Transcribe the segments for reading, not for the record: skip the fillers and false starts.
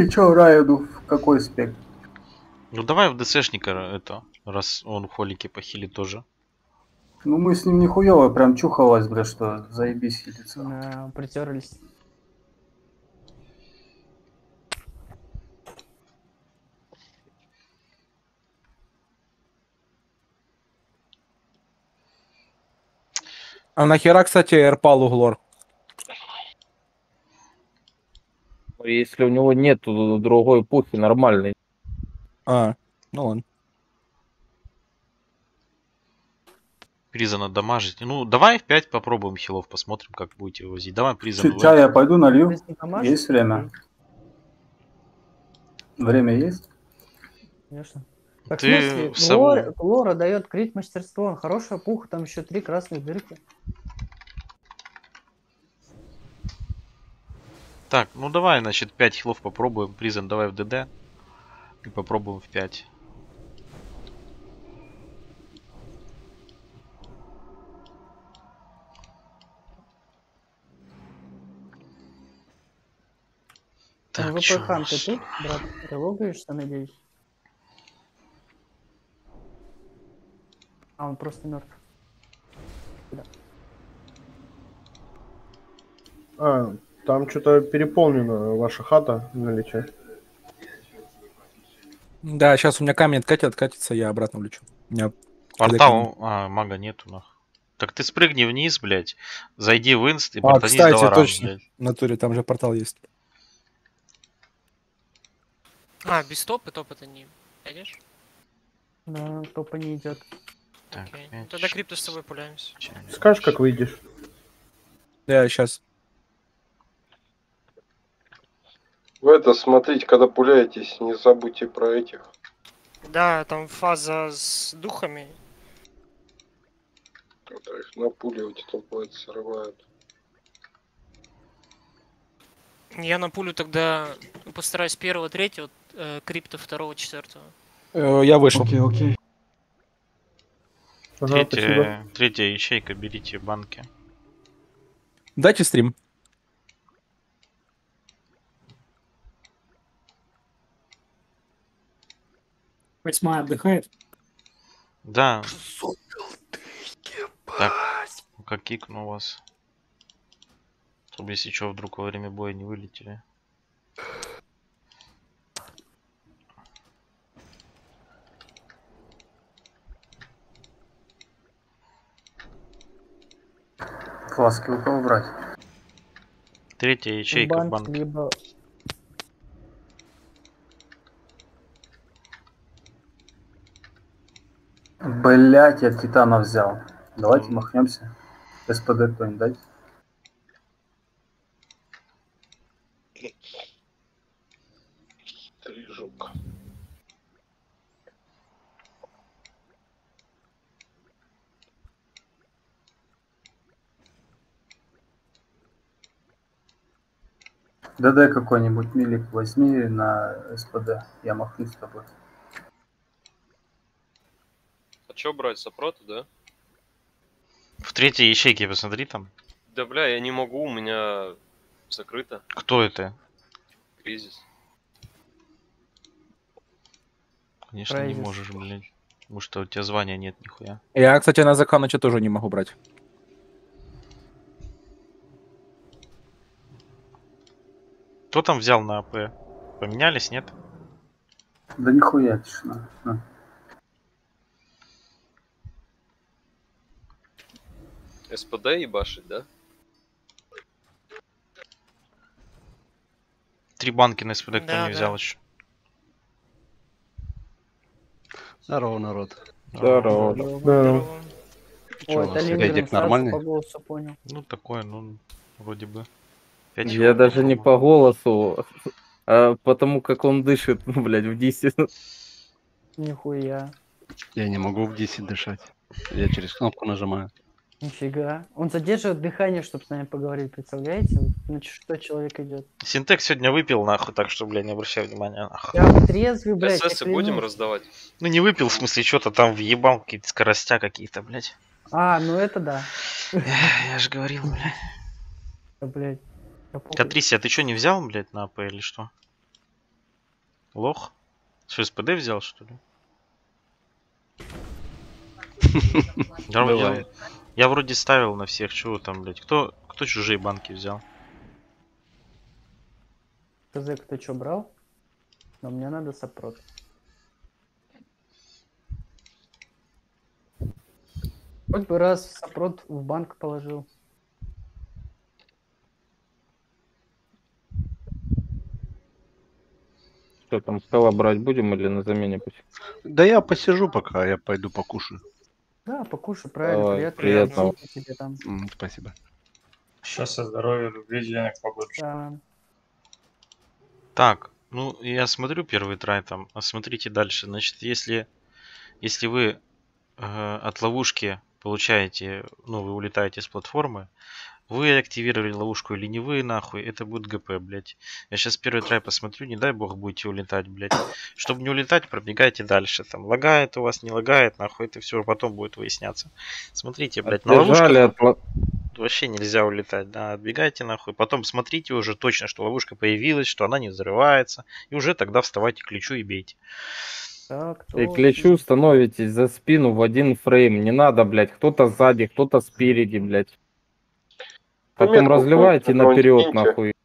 Ты чё, Райду, в какой спек? Ну давай в ДСшника это, раз он в холике похилит тоже. Ну мы с ним нихуёво, прям чухалось, бля, что заебись хилится. Да, притерлись. А нахера, кстати, Эрпалу Глор? Если у него нету другой пухи нормальной. А, ну ладно. Приза надо дамажить. Ну давай в 5 попробуем хилов, посмотрим, как будете возить. Давай приза. Чай я пойду налью. Если не помашь, Есть время? Время есть? конечно. Так, Ты в в сову. смысле, Глора дает крит мастерство, он хорошая пуха, там еще 3 красных дырки. Так, ну давай, значит, 5 хилов попробуем. Призм давай в ДД. И попробуем в 5. Так, чё у ВП-хан, нас? ты тут, брат? Релогаешься, надеюсь? А, он просто мертв. А, там что-то переполнена ваша хата на лече. Да, сейчас у меня камень откатится, я обратно влечу. У меня Портал, мага нету, нах. Так ты спрыгни вниз, блядь. Зайди в инст и А, портани с кстати, Долоран, точно. блядь. В натуре там же портал есть. А, без топа, топ это не пойдешь? Да, топа не идет. Так, Окей. 5, Тогда крипто с тобой пуляемся. Скажешь, как выйдешь? Я сейчас. Вы это смотрите, когда пуляетесь, не забудьте про этих. Да, там фаза с духами. Когда их напуливать, то бывает срывают. Я на пулю тогда постараюсь первого, третьего, крипто второго, четвертого. Я вышел. Окей. Ага, спасибо. Третья ячейка, берите банки. Дайте стрим. Восьмая отдыхает. Да. Так, как кикну вас. Чтобы если что, вдруг во время боя не вылетели. Фласки у кого брать? Третья ячейка в Банк, банке. либо... Блять, я титана взял. Давайте махнемся. СПД кто-нибудь дать? Стрижок. ДД какой-нибудь милик возьми на СПД. Я махну с тобой. А чё брать, сопроты, да? В третьей ячейке посмотри там. Да бля, я не могу, у меня закрыто. Кто это? Кризис. Конечно, не Кризис. можешь, блядь. Потому что у тебя звания нет нихуя. Я, кстати, на Заканыча тоже не могу брать. Кто там взял на АП? Поменялись, нет? Да нихуя тишина. На. СПД ебашить, да? 3 банки на СПД кто Да, не взял да. еще. Здорово, народ. Здорово. Здорово. Чё, Ой, у это нас Лингрен Эдик сразу нормальный? по голосу понял. Ну такое, ну вроде бы. 5 Я хилов даже не попробую. по голосу, а потому как он дышит, ну, блядь, в 10. Нихуя. Я не могу в 10 дышать. Я через кнопку нажимаю. Нифига. Он задерживает дыхание, чтобы с нами поговорить, представляете? На что человек идет. Синтек сегодня выпил нахуй, так что, бля, не обращай внимания нахуй. Я вот трезвый, блядь, я СС будем клянусь. раздавать? Ну не выпил, в смысле, что-то там въебал, какие-то скоростя какие-то, блядь. А, ну это да. Я же говорил, блядь. Да, блядь. Я похуй. Катрисия, ты что, не взял, блядь, на АП или что? Лох? Что, СПД взял, что ли? Бывает. Я вроде ставил на всех, чего там, блядь. Кто чужие банки взял? ТЗ кто что брал? Но мне надо сопрот. Хоть бы раз сопрот в банк положил. Что там, стола брать будем или на замене пусть? Да я посижу пока, я пойду покушаю. Да, покушай, правильно, Давай, приятного приятного. аппетита тебе там. Спасибо. Счастья, здоровья, любви, денег, побольше. Да. Так, ну я смотрю первый трай там, а смотрите дальше. Значит, если вы от ловушки получаете, ну, вы улетаете с платформы, вы активировали ловушку или не вы, нахуй, это будет ГП, блядь. Я сейчас первый трай посмотрю, не дай бог будете улетать, блядь. Чтобы не улетать, пробегайте дальше. Там лагает у вас, не лагает, нахуй, это все потом будет выясняться. Смотрите, блядь, на Отбежали ловушках вообще нельзя улетать, да, отбегайте нахуй. Потом смотрите уже точно, что ловушка появилась, что она не взрывается. И уже тогда вставайте к ключу и бейте. Так, И то... к лечу становитесь за спину в один фрейм. Не надо, блядь, кто-то сзади, кто-то спереди, блядь. Потом Метку разливайте какую-нибудь наперед, киньте. нахуй.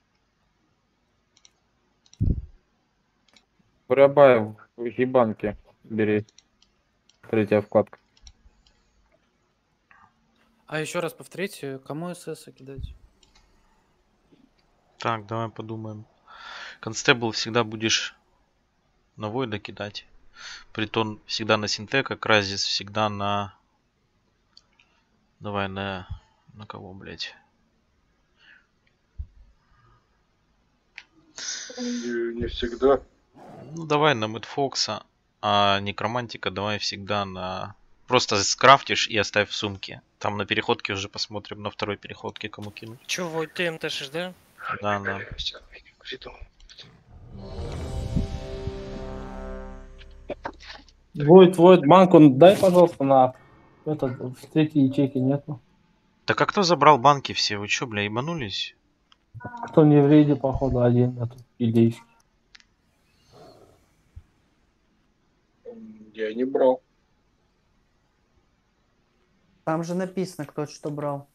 Бурябаев, ебанки бери. Третья вкладка. А еще раз повторите, кому СС кидать? Так, давай подумаем. Констебл всегда будешь на Войда кидать. Притон всегда на Синтека, Кразис всегда на... Давай на кого, блядь? Не всегда. Ну, давай на Мэтфокса, а Некромантика давай всегда на... Просто скрафтишь и оставь в сумке. Там на переходке уже посмотрим, на второй переходке кому кинуть. Че, Войт, ты МТшишь, да? Да, да. Войт, банк, он дай, пожалуйста, на этот, в третьей ячейке нету. Так а кто забрал банки все? Вы чё, бля, ебанулись? Кто не в рейде, походу, один, этот, илийский. Я не брал. Там же написано, кто что брал.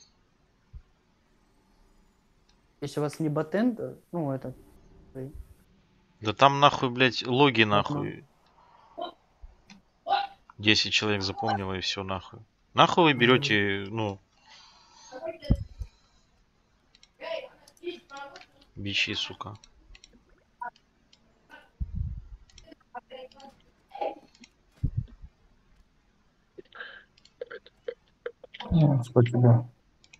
Если у вас не ботен, ну это... Да там нахуй, блядь, логи Ладно. нахуй. 10 человек запомнило и все нахуй. Нахуй вы берете, ну... Бичи, сука. Спасибо.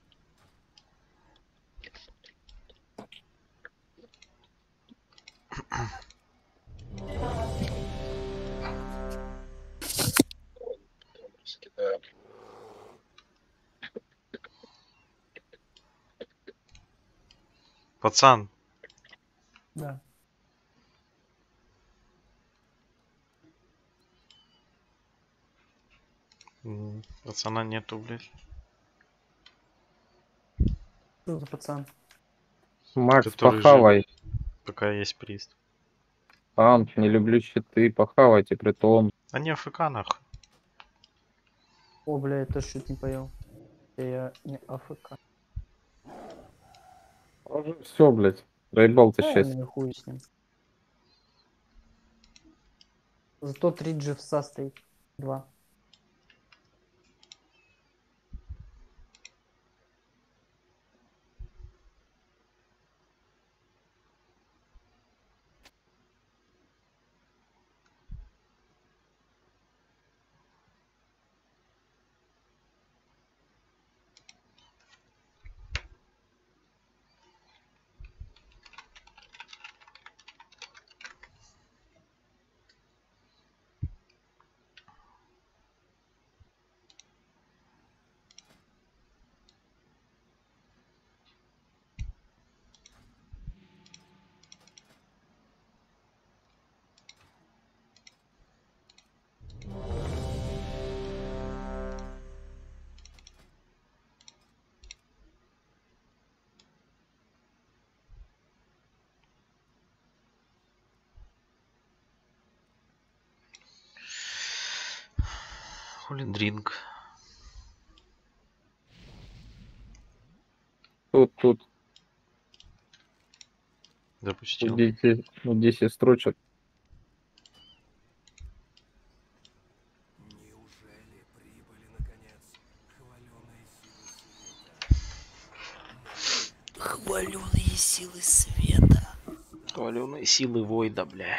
Скидаю. Пацан, Да. пацана нету, блядь. Что за пацан? Макс, Который похавай. Пока есть приз. Танк, не люблю щиты, похавайте, притом. Они АФК нахуй. О, бля, я тоже чуть не поел. Я не АФК. Все, блядь. Проебал ты Да, сейчас. ну и хуй с ним. Зато 3 дживса стоит. 2. Фулиндринг. Тут Запустил. 10 строчек. Хваленые силы света. Хваленые силы Войда, бля.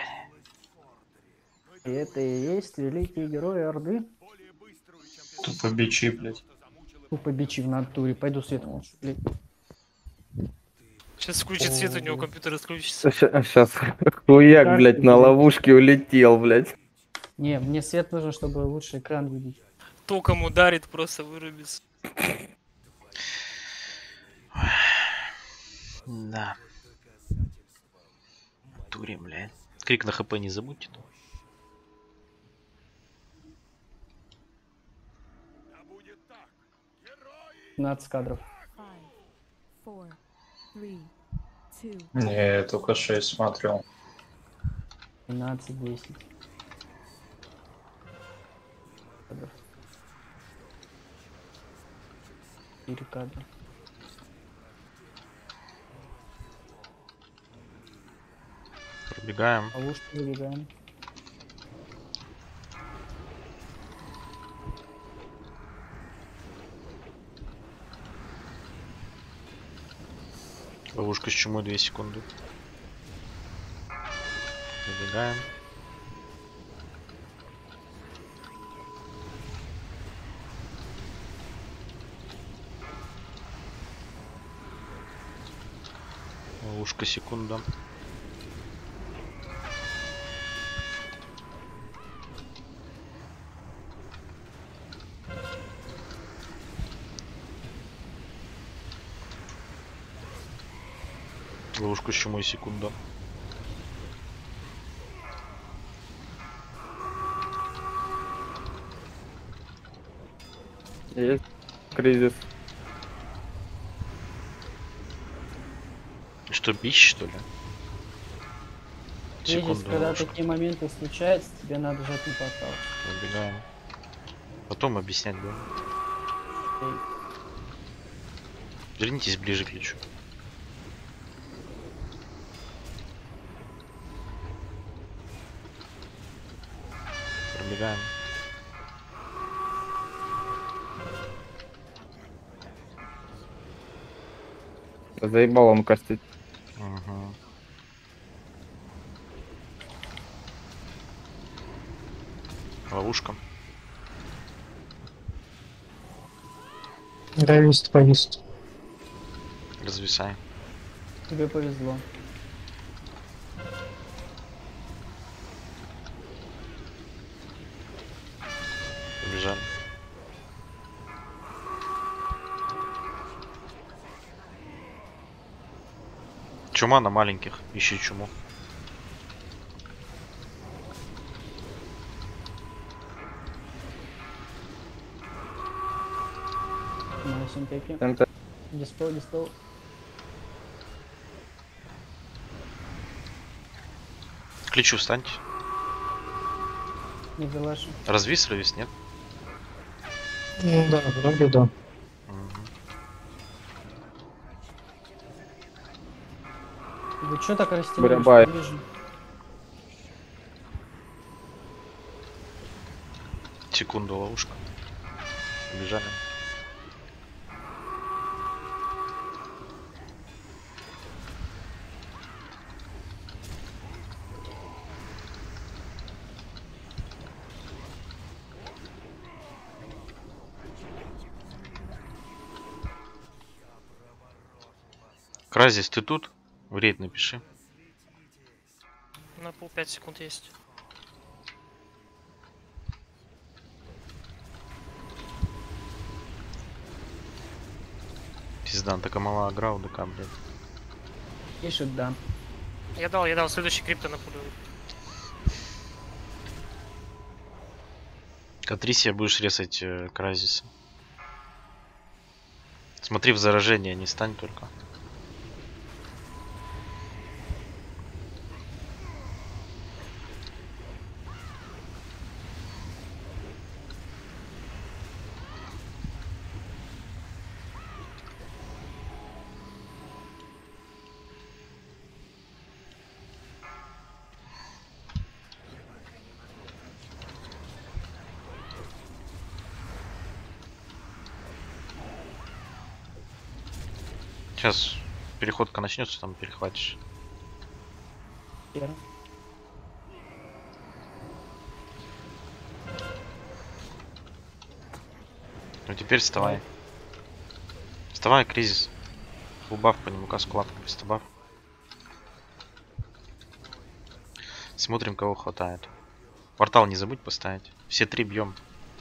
И это и есть великие герои Орды. Тупо бичи, блядь. Тупо бичи в натуре. Пойду свет лучше, блядь. Сейчас включит свет, у него компьютер отключится. Сейчас хуяк, Как блядь, ты, на блядь? ловушке улетел, блядь. Не, мне свет нужен, чтобы лучше экран видеть. Током ударит, просто вырубится. Да. Туре, блядь. Крик на хп не забудьте. 15 кадров. Не, я только 6 смотрел. 12, 10. Кадров. 4 кадра. Пробегаем. Ловушку выбегаем. Ловушка с чумой 2 секунды. Пробегаем. Ловушка секунда. Ловушку с чумой секунда. Есть кризис. Что, бич, что ли? Кризис, Секунду, когда ловушка. такие моменты случаются, тебе надо жать на портал. Пробегаем. Потом объяснять будем. Окей. Вернитесь ближе к личу. Пробегаем. Заебал он костить. Угу. Ловушка. Повис, повис. Развисай. Тебе повезло. Побежали. Чума на маленьких. Ищи чуму. На синтеке. МТ. Диспел, диспел. К личу встаньте. Не залашу. Развис, нет? Ну да, вроде да. Вы чё так растянулись? Барабай. Ближе. Секунду, ловушка. Побежали. Кразис, ты тут? В рейд напиши. На пол 5 секунд есть. Пиздан, такая мала агра у ДК, блядь. Пишет, да. Я дал следующий крипто на пулю. Катрисия будешь резать Кразиса. Смотри в заражение, не стань только. Сейчас переходка начнется, там перехватишь. Первый. Ну теперь вставай. Вставай, кризис. Фулбаф по нему, каску лапку, пристабаф. Смотрим, кого хватает. Портал не забудь поставить. Все 3 бьем.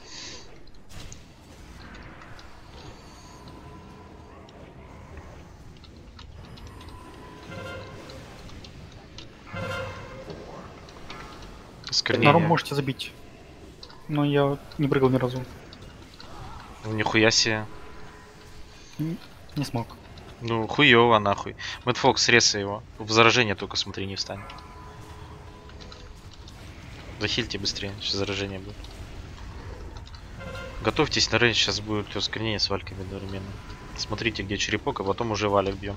На ром можете забить. Но я не прыгал ни разу. Ну, нихуя себе. Не смог. Ну, хуёво нахуй. Мэтт Фокс, срезай его. В заражение только смотри, не встань. Захильте быстрее, сейчас заражение будет. Готовьтесь на рейндж, сейчас будет ускорение с вальками одновременно. Смотрите, где черепок, а потом уже валик бьем.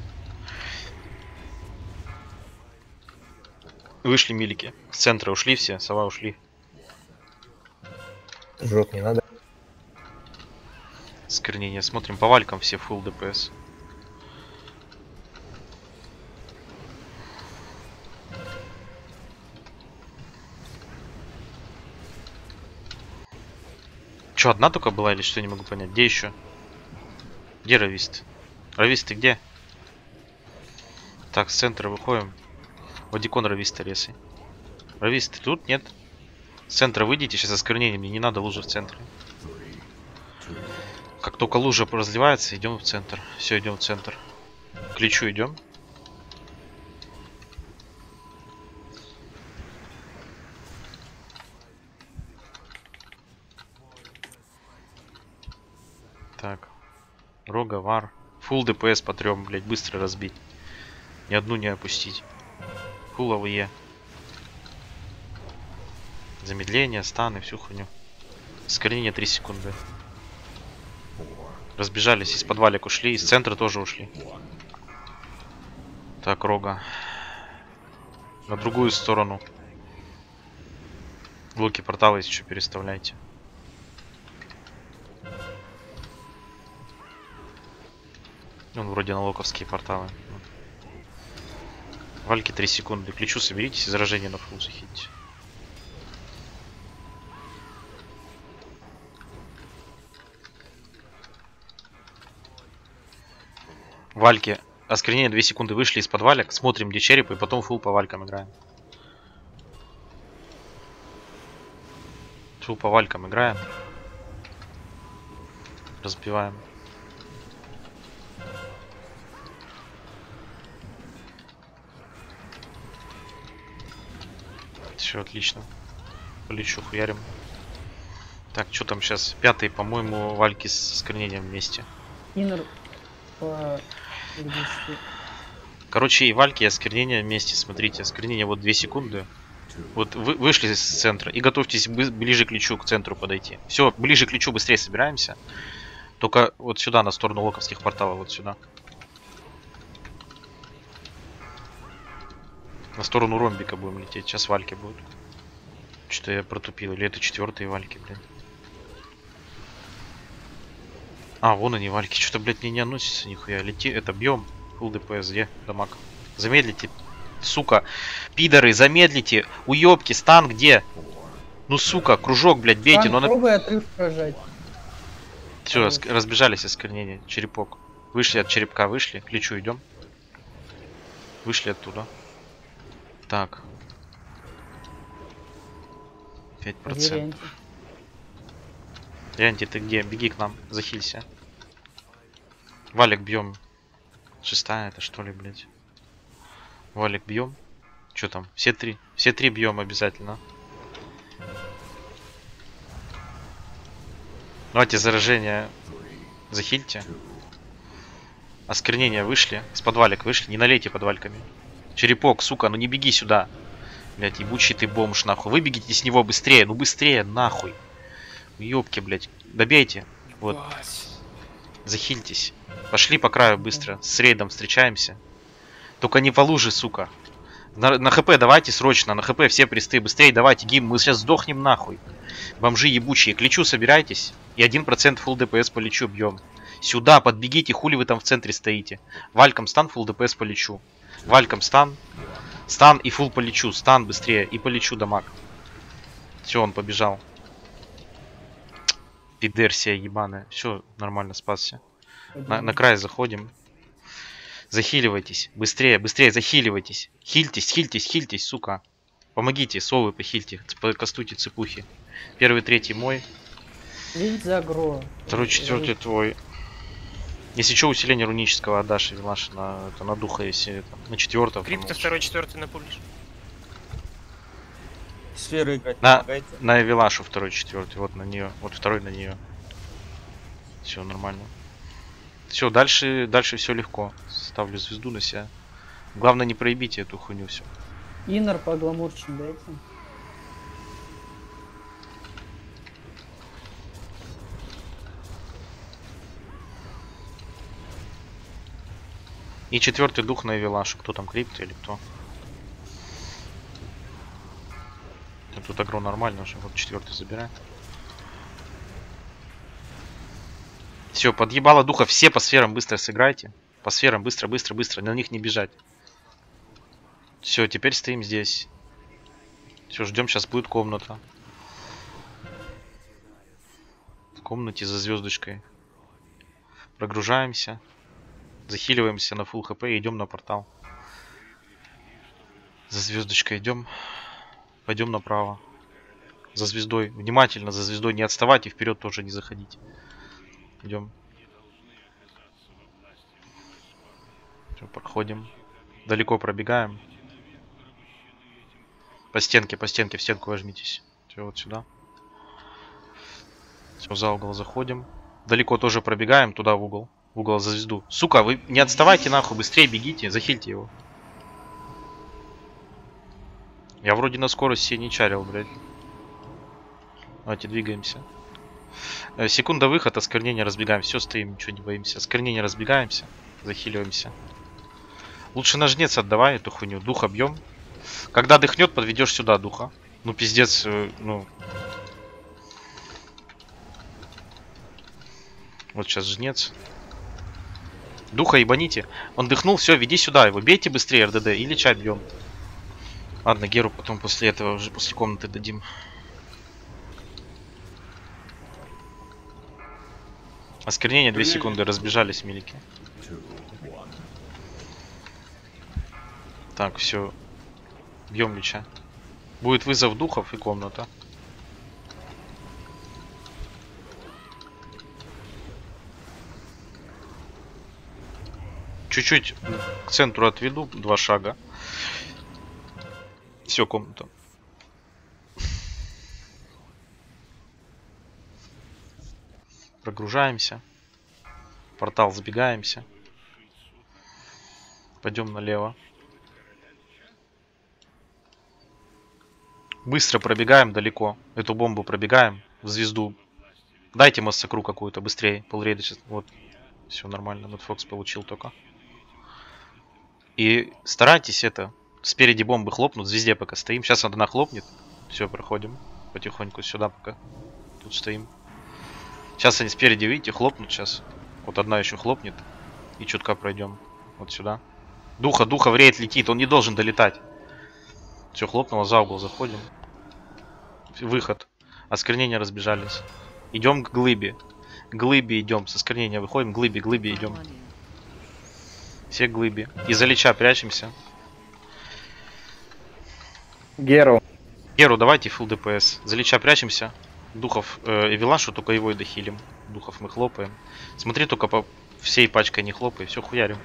Вышли милики. С центра ушли все, сова ушли. Жёг не надо. Скорнение. Смотрим по валькам все full ДПС. Че, одна только была или что, не могу понять. Где еще? Где Равист? Равист, ты где? Так, с центра выходим. Вадикон Рависта ресай. Равист, ты тут? Нет? С центра выйдите, сейчас осквернение, мне не надо лужи в центре. Как только лужа разливается, идем в центр. Все, идем в центр. К Личу идем. Так. Рога, вар. Фулл ДПС по 3, блять, быстро разбить. Ни одну не опустить. Фулл АВЕ. Замедление, станы, всю хуйню. Скорнение 3 секунды. Разбежались, из подвалик ушли, из центра тоже ушли. Так, Рога. На другую сторону. Блоки портала, если что, переставляйте. Он вроде на локовские порталы. Вальки 3 секунды. К Личу соберитесь и заражение на фул захитите. Вальки. Осквернение 2 секунды вышли из подвалик. Смотрим, где череп, и потом фул по валькам играем. Фул по валькам играем. Разбиваем. Все отлично. Полечу, хуярим. Так, что там сейчас? 5-й, по-моему, вальки с осквернением вместе. Иннер по... Короче, и вальки, и осквернение вместе. Смотрите, осквернение вот 2 секунды. Вот вы вышли из центра и готовьтесь ближе к Личу, к центру подойти. Все, ближе к Личу быстрее собираемся. Только вот сюда, на сторону локовских порталов, вот сюда. На сторону ромбика будем лететь. Сейчас вальки будут. Что-то я протупил. Или это 4-е вальки, блин. А, вон они вальки. Что-то, блядь, мне не относится нихуя. Лети, это бьем. Фулл ДПС, где? Дамаг. Замедлите. Сука. Пидоры, замедлите. Уёбки, стан где? Ну, сука, кружок, блядь, бейте. Но пробуй отрыв прожать. Все, разбежались осквернения. Черепок. Вышли от черепка, вышли. К Личу идем. Вышли оттуда. Так. 5%. Янти, ты где? Беги к нам, захилься. Валик бьем. 6-я это что ли, блядь? Валик бьем. Что там? Все 3. Все 3 бьем обязательно. Давайте заражение захильте. Осквернения вышли. С подвалик вышли. Не налейте подвальками. Черепок, сука, ну не беги сюда. Блять, ебучий ты бомж, нахуй. Выбегите с него быстрее, ну быстрее, нахуй. Ёбки, блять. Добейте. Вот. Захильтесь. Пошли по краю быстро. С рейдом встречаемся. Только не по луже, сука. На хп давайте срочно. На хп все присты. Быстрее давайте, гим. Мы сейчас сдохнем нахуй. Бомжи ебучие. К Личу собирайтесь. И 1% фулл ДПС по Личу бьем. Сюда подбегите, хули вы там в центре стоите. Вальком стан, фулл ДПС полечу. Вальком стан. Стан и фулл полечу. Стан быстрее. И полечу дамаг. Все, он побежал. Пидерсия ебаная. Все, нормально, спасся. На край заходим. Захиливайтесь. Быстрее, быстрее, захиливайтесь. Хильтесь, хильтесь, хильтесь, сука. Помогите, совы похильте. Кастуйте цепухи. Первый, третий мой. Видите за агро. Второй, четвертый твой. Если что, усиление рунического отдашь, Вилаш, на духа, если это, на четвертого. Крипто второй, четвертый на пулиш. Сферы играть на Вилашу второй, четвертый. Вот на нее. Вот второй на нее. Все нормально. Все, дальше все легко. Ставлю звезду на себя. Главное, не проебите эту хуйню все. Иннер по гламурчим дайте. И четвертый дух на Эвилашу. Кто там, крипто или кто? Тут агро нормально уже. Вот четвертый забирай. Все, подъебало духа. Все по сферам быстро сыграйте. По сферам быстро, быстро, быстро. На них не бежать. Все, теперь стоим здесь. Все, ждем, сейчас будет комната. В комнате за звездочкой. Прогружаемся. Захиливаемся на full хп и идем на портал. За звездочкой идем. Пойдем направо. За звездой. Внимательно за звездой. Не отставать и вперед тоже не заходить. Идем. Все, проходим. Далеко пробегаем. По стенке, в стенку возьмитесь. Все, вот сюда. Все, за угол заходим. Далеко тоже пробегаем, туда в угол. В угол за звезду. Сука, вы не отставайте нахуй, быстрее бегите, захильте его. Я вроде на скорость себе не чарил, блядь. Давайте двигаемся. Секунда выход, осквернение, разбегаем. Все, стоим, ничего не боимся. Осквернение, разбегаемся. Захиливаемся. Лучше на жнец отдавай эту хуйню. Духа бьем. Когда дыхнет, подведешь сюда духа. Ну, пиздец, ну. Вот сейчас жнец. Духа ебаните. Он дыхнул, все, веди сюда его. Бейте быстрее РДД или чат бьем. Ладно, Геру потом после этого, уже после комнаты дадим. Осквернение 2 секунды, разбежались милики. Так, все. Бьем лича. Будет вызов духов и комната. Чуть-чуть к центру отведу, 2 шага. Все, комната. Прогружаемся. Портал забегаемся. Пойдем налево. Быстро пробегаем далеко. Эту бомбу пробегаем в звезду. Дайте массакру какую-то быстрее. Полрейда сейчас. Вот. Все нормально. Мэтфокс получил только. И старайтесь это. Спереди бомбы хлопнут. Звезде пока стоим. Сейчас одна хлопнет. Все, проходим. Потихоньку сюда пока. Тут стоим. Сейчас они спереди, видите, хлопнут сейчас. Вот одна еще хлопнет. И чутка пройдем. Вот сюда. Духа в рейд летит. Он не должен долетать. Все, хлопнуло, за угол заходим. Выход. Осквернения разбежались. Идем к глыбе. К глыбе идем. С осквернения выходим. К глыбе идем. Все к глыбе. И за лича прячемся. Геру, давайте фулл ДПС. За лича прячемся. Духов Эвилашу, только его и дохилим. Духов мы хлопаем. Смотри, только по всей пачкой не хлопай. Все, хуярим.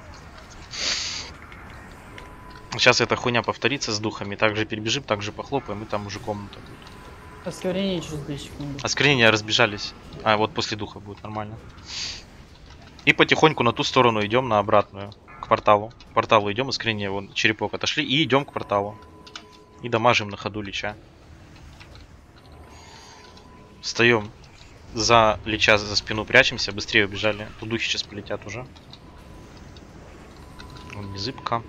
Сейчас эта хуйня повторится с духами. Также перебежим, также похлопаем. И там уже комната будет. Осквернение через 2 секунды. Осквернения разбежались. А, вот после духа будет нормально. И потихоньку на ту сторону идем, на обратную. К порталу. К порталу идем, осквернение, вон, черепок отошли. И идем к порталу. И дамажим на ходу лича. Встаем за лича, за спину прячемся. Быстрее убежали. Тут духи сейчас полетят уже. Вон, незыбка.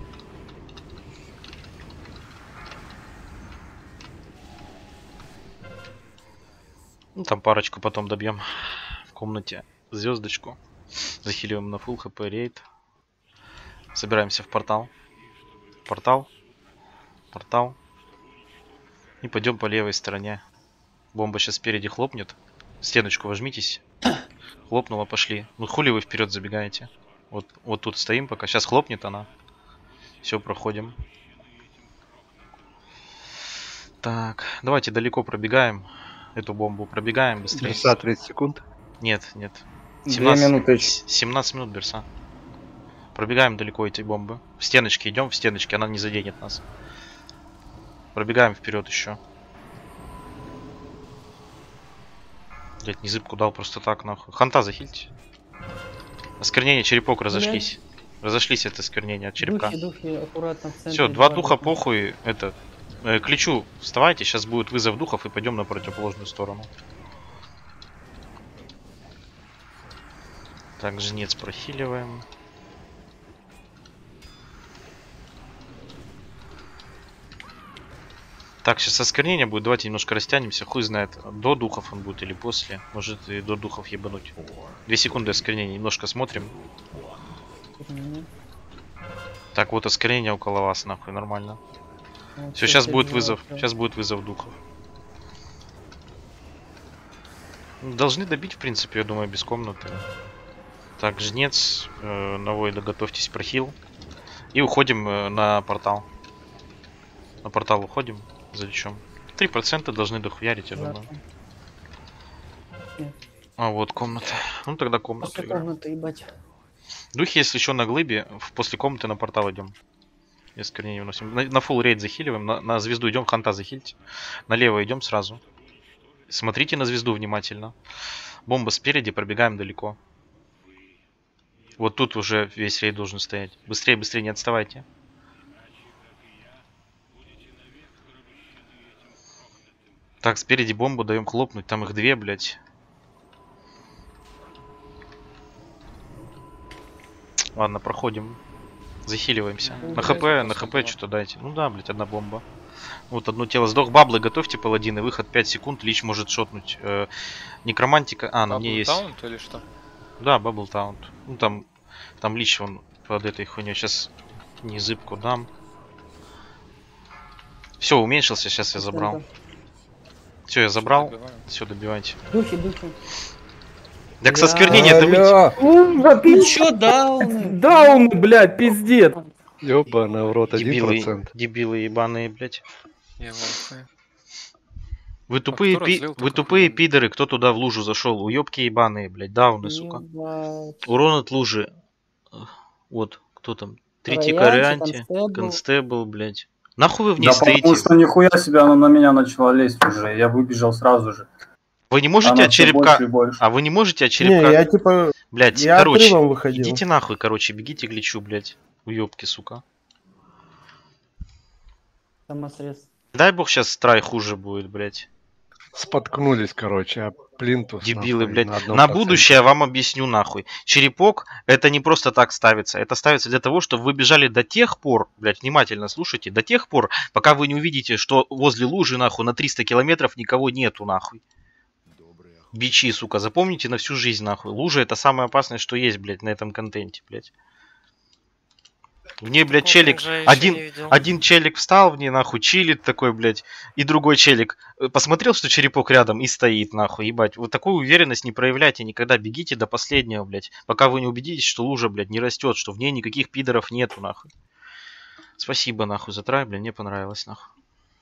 Ну, там парочку потом добьем в комнате. Звездочку. Захиливаем на full хп рейд. Собираемся в портал. Портал. Портал. И пойдем по левой стороне. Бомба сейчас спереди хлопнет. Стеночку вожмитесь. Хлопнула, пошли. Ну хули вы вперед забегаете? Вот тут стоим пока. Сейчас хлопнет она. Все, проходим. Так, давайте далеко пробегаем. Эту бомбу пробегаем быстрее. Берса 30 секунд. Нет, нет. 2 минуты. 17 минут берса. Пробегаем далеко эти бомбы. В стеночке идем, в стеночке, она не заденет нас. Пробегаем вперед еще. Блять, не зыбку дал просто так, нахуй. Ханта захильте. Осквернение, черепок, разошлись. Разошлись от осквернения от черепка. Духи, аккуратно в центре. Все, два духа похуй. Это. К Личу вставайте, сейчас будет вызов духов и пойдем на противоположную сторону. Так, жнец прохиливаем. Так, сейчас осквернение будет, давайте немножко растянемся, хуй знает, до духов он будет или после, может и до духов ебануть. 2 секунды осквернения, немножко смотрим. Так, вот осквернение около вас, нахуй, нормально. Все, сейчас будет вызов духов. Должны добить, в принципе, я думаю, без комнаты. Так, жнец, на Войда готовьтесь, прохил. И уходим на портал. На портал уходим. За Личом. 3% должны дохуярить, я думаю. Нет. А вот комната. Ну тогда комната. После комнаты, ебать. Духи, если еще на глыбе, после комнаты на портал идем. Осквернение вносим. На full рейд захиливаем, на звезду идем, ханта захильте. Налево идем сразу. Смотрите на звезду внимательно. Бомба спереди, пробегаем далеко. Вот тут уже весь рейд должен стоять. Быстрее, быстрее, не отставайте. Так, спереди бомбу даем хлопнуть, там их 2, блять. Ладно, проходим. Захиливаемся. На хп что-то дайте. Ну да, блять, одна бомба. Вот одно тело сдох. Баблы готовьте, паладины. Выход 5 секунд. Лич может шотнуть. Некромантика. А, на мне есть. Таунт или что? Да, бабл таунт. Ну там Лич он под этой хуйней. Сейчас не зыбку дам. Все, уменьшился, сейчас я забрал. Все, я забрал. Все, добивайте. Духи. Так со осквернения добыть. Да ты чё, дауны? Дауны, блядь, пиздец. Ёбана в рот, 1%. Дебилы ебаные, блядь. Я в Вы тупые пидоры, кто туда в лужу зашел? Уёбки ебаные, блядь, дауны, сука. Урон от лужи. Вот, кто там? Третий корианти, констебл, блядь. Нахуй вы в ней да стоите? Потому что нихуя себе она на меня начала лезть уже. Я выбежал сразу же. Вы не можете она от черепка... больше и больше. А вы не можете от черепка... Не, я типа... Блядь, я короче, выходил. идите нахуй, короче, бегите к Личу, блядь. Уёбки, сука. Самосрез. Дай бог сейчас страй хуже будет, блядь. Споткнулись, короче, а плинтус. Дебилы, нахуй, блядь. на На будущее я вам объясню, нахуй. Черепок, это не просто так ставится. Это ставится для того, чтобы вы бежали до тех пор, блядь, внимательно слушайте, до тех пор, пока вы не увидите, что возле лужи, нахуй, на 300 километров никого нету, нахуй. Бичи, сука, запомните на всю жизнь, нахуй. Лужа это самое опасное, что есть, блядь, на этом контенте, блядь. В ней, блядь, челик, один челик встал в ней, нахуй, чилит такой, блядь, и другой челик посмотрел, что черепок рядом и стоит, нахуй, ебать. Вот такую уверенность не проявляйте никогда, бегите до последнего, блядь, пока вы не убедитесь, что лужа, блядь, не растет, что в ней никаких пидоров нету, нахуй. Спасибо, нахуй, за трай, блядь, мне понравилось, нахуй.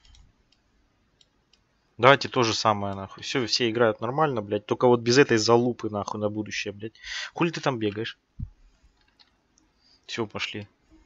Давайте то же самое, нахуй. Все играют нормально, блядь, только вот без этой залупы, нахуй, на будущее, блядь. Хули ты там бегаешь? Все, пошли.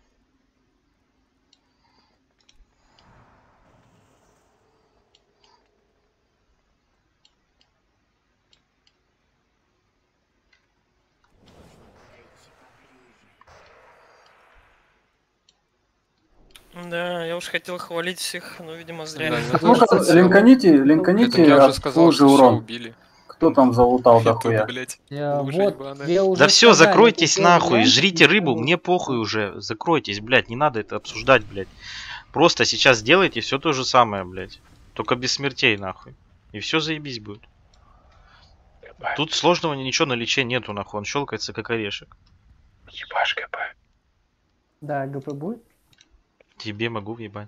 Да, я уж хотел хвалить всех, но, видимо, зря. Ну-ка, линканите от лужи урон. Кто там залутал дохуя? Да все, закройтесь нахуй, жрите рыбу, мне похуй уже. Закройтесь, блядь, не надо это обсуждать, блядь. Просто сейчас делайте все то же самое, блядь. Только без смертей, нахуй. И все заебись будет. Тут сложного ничего на лече нету, нахуй. Он щелкается как орешек. Ебашь ГП. Да, ГП будет? Тебе могу въебать.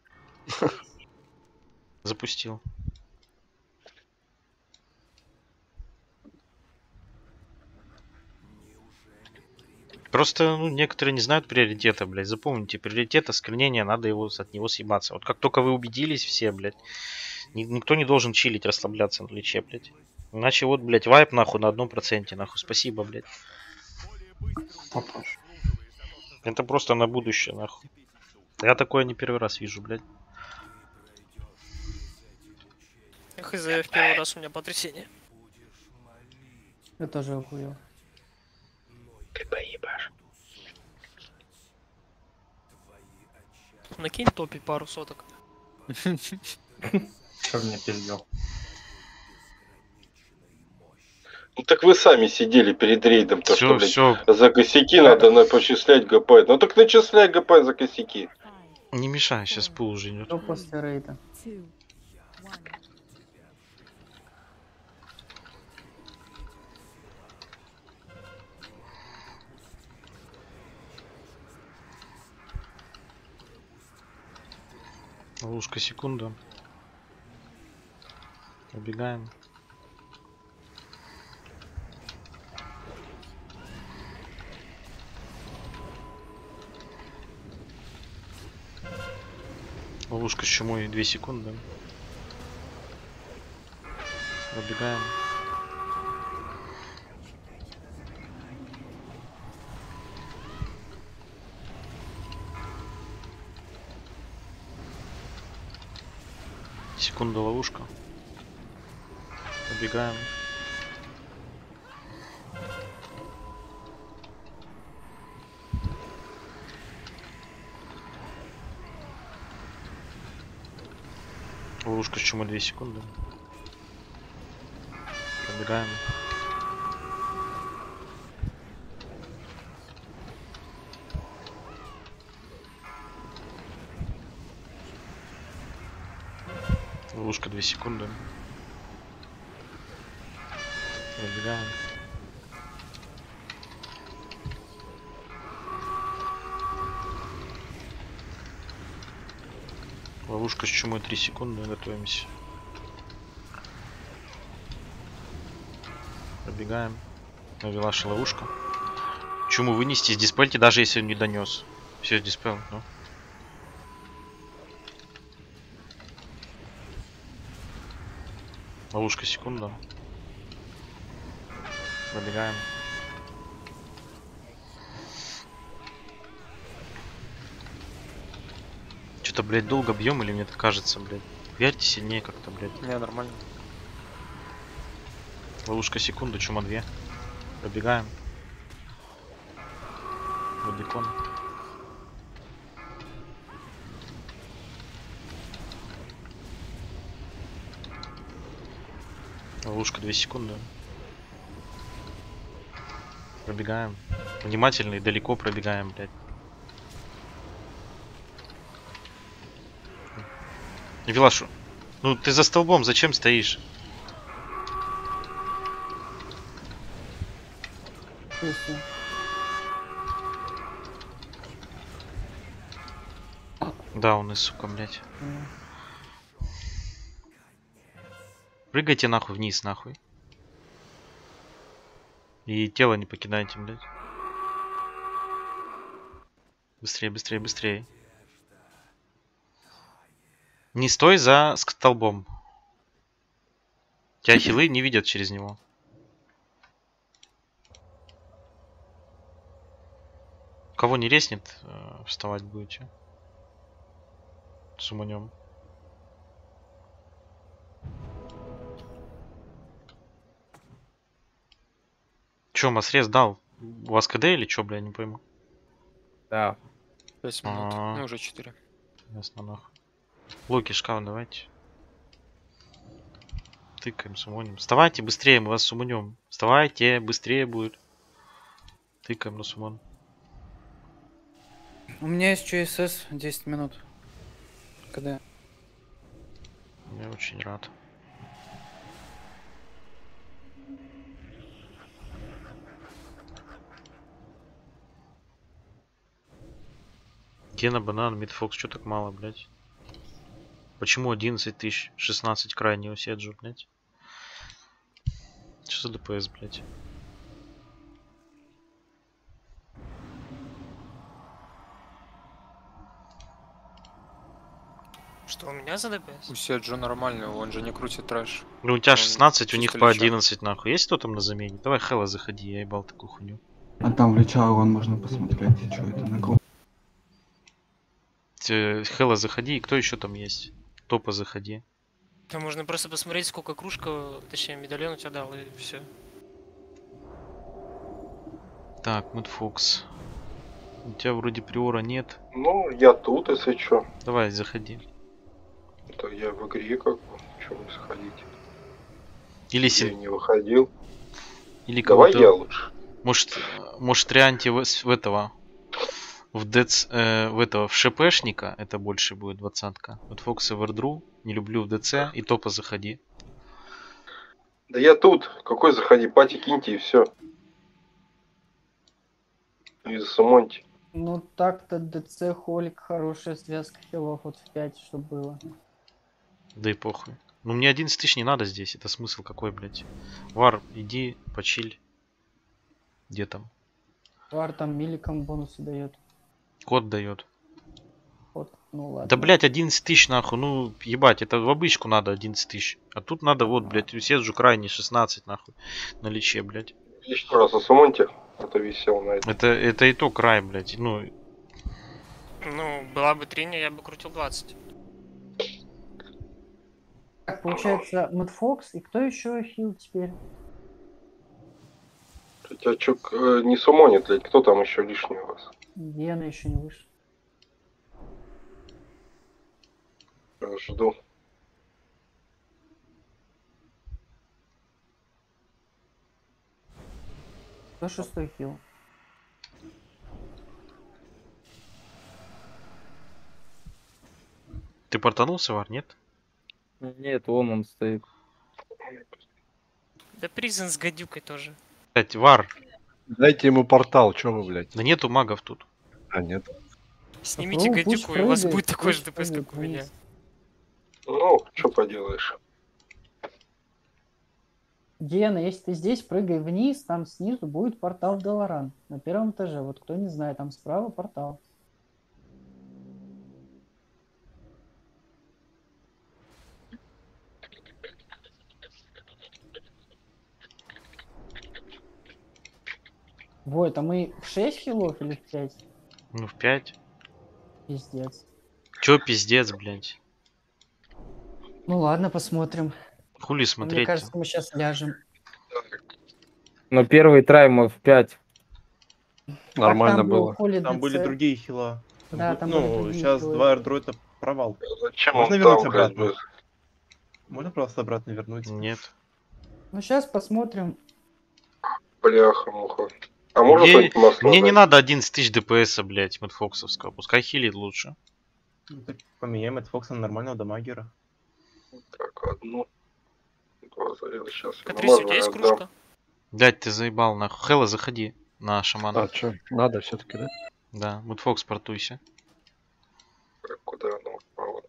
Запустил. Просто, ну, некоторые не знают приоритета, блядь. Запомните, приоритет осквернения, надо его от него съебаться. Вот как только вы убедились все, блядь, никто не должен чилить, расслабляться на лече, блядь. Иначе вот, блядь, вайп нахуй на 1%, нахуй. Спасибо, блядь. Это просто на будущее, нахуй. Я такое не первый раз вижу, блядь. Хз, в первый раз у меня потрясение. Я тоже охуел. ГП ебашь. Накинь топи пару соток. Что мне пиздел? Ну так вы сами сидели перед рейдом, то что, блядь, Все. за косяки надо почислять ГП. Ну так начисляй ГП за косяки. Не мешай, сейчас пул уже идет. Что после рейда? Ловушка, секунда. Убегаем. Ловушка с чумой 2 секунды. Пробегаем. Секунда ловушка. Пробегаем. Ловушка с чумой 2 секунды. Пробегаем. Ловушка 2 секунды. Пробегаем. Ловушка с чумой 3 секунды. Готовимся. Пробегаем. Навелаша ловушка. Чуму вынести с диспельте, даже если он не донес. Все, диспел, ну. Ловушка, секунда. Пробегаем. Что-то, блядь, долго бьем или мне так кажется, блядь? Верьте сильнее как-то, блядь. Не, нормально. Ловушка, секунда, чума 2. Пробегаем. Рубикон. Ловушка 2 секунды. Пробегаем. Внимательно и далеко пробегаем, блядь. Вилашу, ну ты за столбом зачем стоишь? Да, он и сука, блядь. Прыгайте нахуй вниз, нахуй. И тело не покидайте, блядь. Быстрее, быстрее, быстрее. Не стой за столбом. Тебя хилы не видят через него. Кого не резнет, вставать будете. С уманем. Чё, масрез дал? У вас КД или чё, бля, я не пойму. Да. 5 минут. Ну, уже 4. Ясно, нахуй. Луки, шкаф давайте. Тыкаем, сумоним. Вставайте быстрее, мы вас суманем. Вставайте, быстрее будет. Тыкаем на сумон. У меня есть ЧСС 10 минут. Когда? Я очень рад. Гена, банан, мидфокс, что так мало, блядь? Почему 11 тысяч, 16 крайне у Седжу, блядь? Что за ДПС, блядь? Что, у меня за ДПС? У Седжо нормальный, он же не крутит трэш. Ну у тебя Он 16, у них чисто по леча. 11, нахуй. Есть кто там на замене? Давай Хэлла заходи, я ебал такую хуйню. А там в лича урон можно посмотреть, что это на круг. Хэлла заходи, и кто еще там есть? Топа заходи. Там можно просто посмотреть, сколько кружка, точнее, медальон у тебя дал, и все. Так, Мудфокс. У тебя вроде приора нет. Ну, я тут, если что. Давай, заходи. То я в игре как бы. Чего не сходить? Или Я не выходил. Или Давай кого-то... я лучше. Может Трианти в этого... В ДЦ... в этого... В ШПшника это больше будет 20-ка. Вот Фокс и Вердру. Не люблю в ДЦ. И топа заходи. Да я тут. Какой заходи? Пати киньте и все. Из Самонти. Ну так-то ДЦ Холик хорошая связка хилов вот в 5, что было. Да и похуй. Ну мне 11 тысяч не надо здесь. Это смысл какой, блядь? Вар, иди, почиль. Где там? Вар там миликом бонусы дает. Код дает. Вот, ну ладно. Да, блядь, 11 тысяч нахуй. Ну, ебать, это в обычку надо 11 тысяч. А тут надо, вот, блядь, у Седжу крайне 16 нахуй. На личе, блядь. Еще раз о Самонте. Это висел на это. Это и то край, блядь. Ну, Ну, была бы триня, я бы крутил 20. Так, получается, Мудфокс, и кто еще хил теперь? Хотя чё, не сумонит, блядь, кто там еще лишний у вас? Гена еще не вышел. Жду. Кто шестой хил? ты портанулся, Вар, нет? Нет, он стоит. Да Призен с гадюкой тоже. Блядь, Вар. Дайте ему портал, чё вы, блядь? Да нету магов тут. А, нет. Снимите Ну, гадюку, пусть и у вас прыгает, будет такой же пусть ДПС, прыгает как у меня. вниз. Ну, что поделаешь. Гена, если ты здесь, прыгай вниз, там снизу будет портал в Долоран. На первом этаже. Вот кто не знает, там справа портал. Вот, а мы в 6 хилов или в 5? Ну, в 5. Пиздец. Чё пиздец, блядь? Ну ладно, посмотрим. Хули Мне смотреть? кажется, мы сейчас ляжем. Но первый трай мы в 5. Нормально там был было. Холли Там ДЦ. были другие хила. Да, там были Ну, другие сейчас хилы. 2 эрдро это провал. Зачем Можно он вернуть там, блядь, обратно? был? Можно просто обратно вернуть? Нет. Ну сейчас посмотрим. Бляха-муха. А можно что-нибудь масло Мне не дать? надо 11 тысяч ДПС, блядь, Мэтфоксовского. Пускай хилит лучше. Ну, так поменяем от Фокса на нормального дамагера. Так, одну. Два заряда. Сейчас я Катрис, у намазываю, тебя есть отдам. кружка? Блядь, ты заебал, нахуй. Хэлла, заходи на шамана. А, чё, надо все-таки, да? Да, Мэтфокс, портуйся. Так, куда оно упало?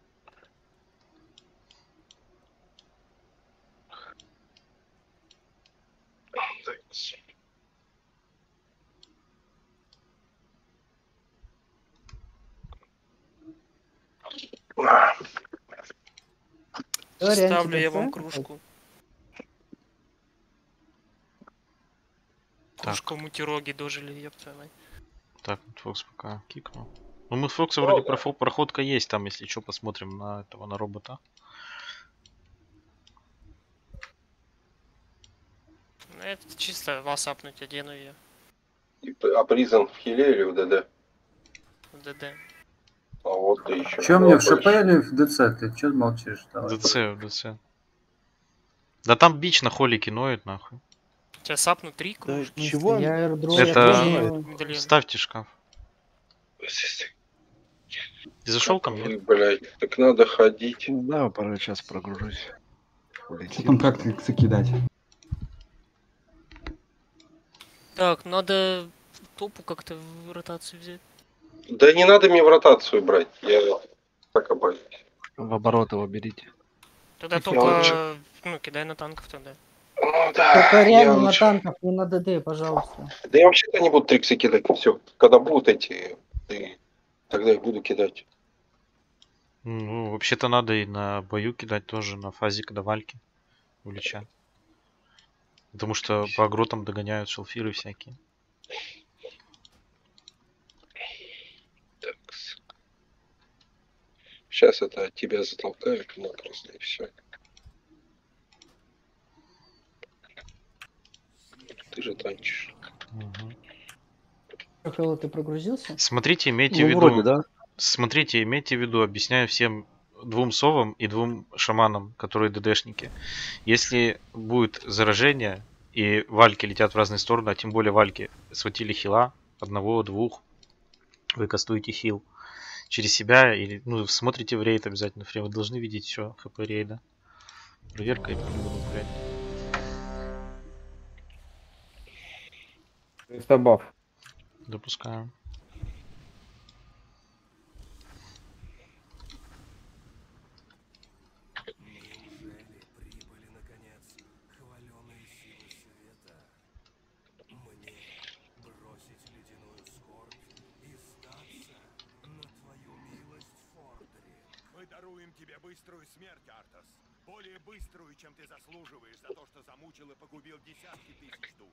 Ставлю я вам кружку. Кружка мутироги дожили, ёпта мать. Так, Мэтфокс пока кикнул. Ну, Мэтфокса вроде проходка есть там, если что, посмотрим на этого, на робота. Ну, это чисто вас апнуть, одену ее. А призан в хиле или в ДД? В ДД. А вот ты еще. Че мне в ШП или в ДЦ? Ты че молчишь? Давай. ДЦ. Да там бич на холике ноет, нахуй. Тебя сапну 3 кружки. Чего? Я airdrop, Это... Ставьте шкаф. Ты зашел ко мне? Блять, так надо ходить. Да, пора сейчас прогружусь. Что там как закидать? Так, надо топу как-то в ротацию взять. Да не надо мне в ротацию брать, я так обойдусь. В оборот его берите. Тогда Я только, лучше- ну, кидай на танков тогда. Ну да, Только я реально на лучше... танках, не на ДД, пожалуйста. Да я вообще-то не буду триксы кидать, все. Когда будут эти, тогда я буду кидать. Ну, вообще-то надо и на бою кидать тоже, на фазе, когда вальки уличат. Потому что по агротам догоняют шелфиры всякие. Сейчас это тебя затолкаю просто и все. Ты же танчишь. Хэлло, ты прогрузился? Смотрите, имейте Ну, в виду. вроде, да. Смотрите, имейте в виду, объясняю всем двум совам и двум шаманам, которые ДДшники. Если будет заражение и вальки летят в разные стороны, а тем более вальки схватили хила, одного-двух, вы кастуете хил через себя или ну, смотрите в рейд обязательно, вы должны видеть все хп рейда. Проверка и полигон, блядь. Это баф. Допускаем. Мы даруем тебе быструю смерть, Артас. Более быструю, чем ты заслуживаешь за то, что замучил и погубил десятки тысяч душ.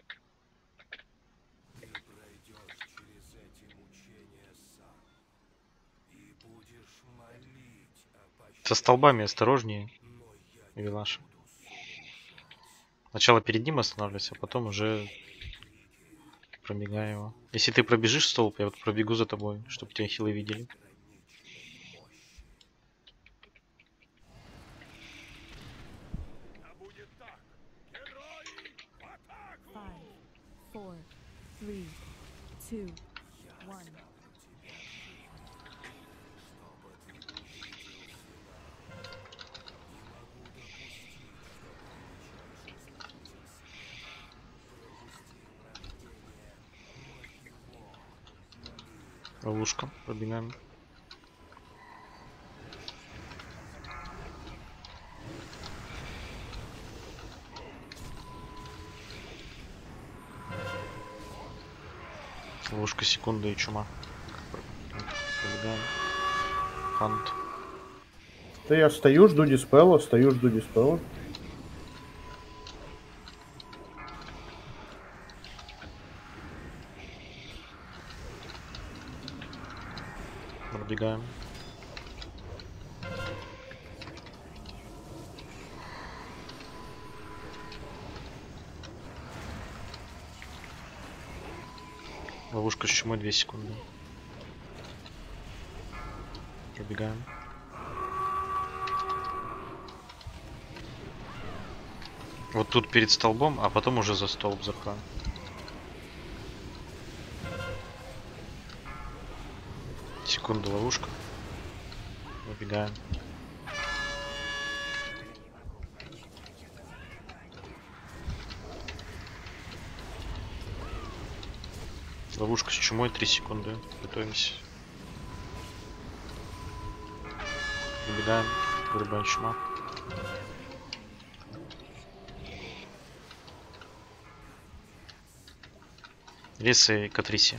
Ты пройдешь через эти мучения сам. И будешь молить о пощаде. Со столбами осторожнее, Вилаш. Сначала перед ним останавливайся, а потом уже пробегай его. Если ты пробежишь столб, я вот пробегу за тобой, чтобы тебя хилы видели. Ловушка, пробегаем. Ловушка, секунда и чума. Пробегаем. Хант. Да я стою, жду диспела, стою, жду диспела. Пробегаем. Ловушка с чумой 2 секунды. Пробегаем. Вот тут перед столбом, а потом уже за столб заходим. Секунду ловушка. Пробегаем. Ловушка с чумой 3 секунды. Готовимся. Пробегаем. Вырубаем чума. Лесы Катриси.